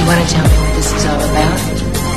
You want to tell me what this is all about?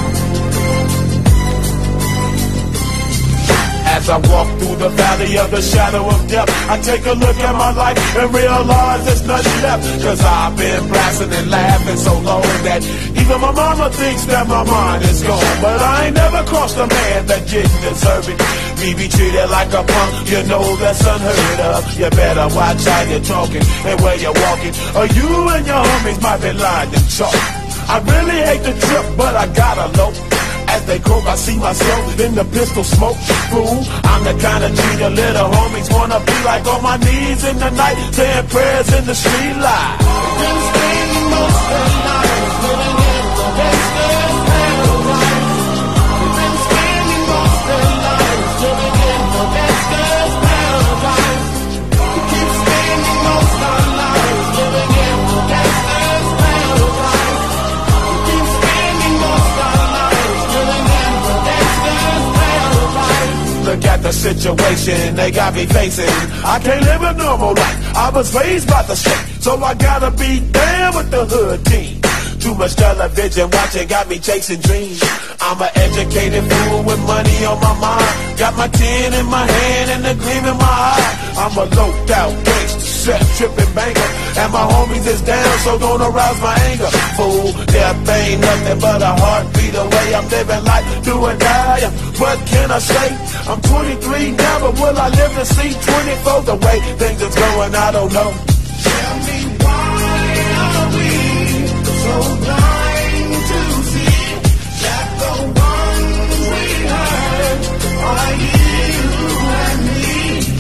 As I walk through the valley of the shadow of death, I take a look at my life and realize there's nothing left. Cause I've been blasting and laughing so long that even my mama thinks that my mind is gone. But I ain't never crossed a man that didn't deserve it. Me be treated like a punk, you know that's unheard of. You better watch how you're talking and where you're walking, or you and your homies might be lying in chalk. I really hate the trip, but I gotta low. As they croak, I see myself in the pistol smoke. Fool, I'm the kind of G the little homies wanna be like, on my knees in the night, saying prayers in the street light. Been spending most of their lives living in the gangster's paradise. Been spending most of their lives living in the gangster's paradise. We keep spending most of our lives living in the gangster's paradise. We keep spending most of our lives living in the gangster's paradise. Look at the situation they got me facing. I can't live a normal life. I was raised by the street, so I gotta be down with the hood team. Too much television watching got me chasing dreams. I'm an educated fool with money on my mind. Got my tin in my hand and a gleam in my eye. I'm a loped out gangster, set tripping banker, and my homies is down, so don't arouse my anger. Fool, death ain't nothing but a heartbeat away. I'm living life, do or die. What can I say? I'm 23 now, but will I live to see 24? The way things is going, I don't know. Tell me why are we so blind to see that the ones we hurt are you and me?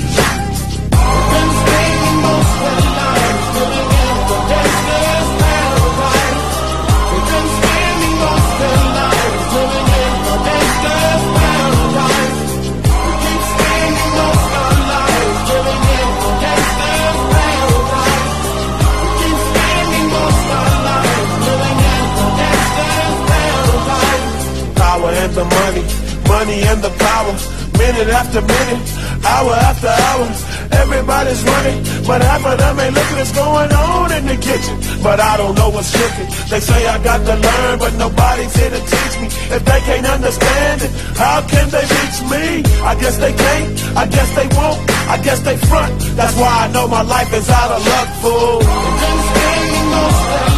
We've been spending most of our lives living in the gangster's paradise. We've been spending most of our lives living in the gangster's paradise. We keep spending most of our lives living in the gangster's paradise. We keep spending most of our lives living in the gangster's paradise. Power and the money, money and the power. Minute after minute, hour after hour, everybody's running, but half of them ain't looking what's going on in the kitchen. But I don't know what's cooking. They say I got to learn, but nobody's here to teach me. If they can't understand it, how can they reach me? I guess they can't, I guess they won't, I guess they front. That's why I know my life is out of luck, fool. Been spending most of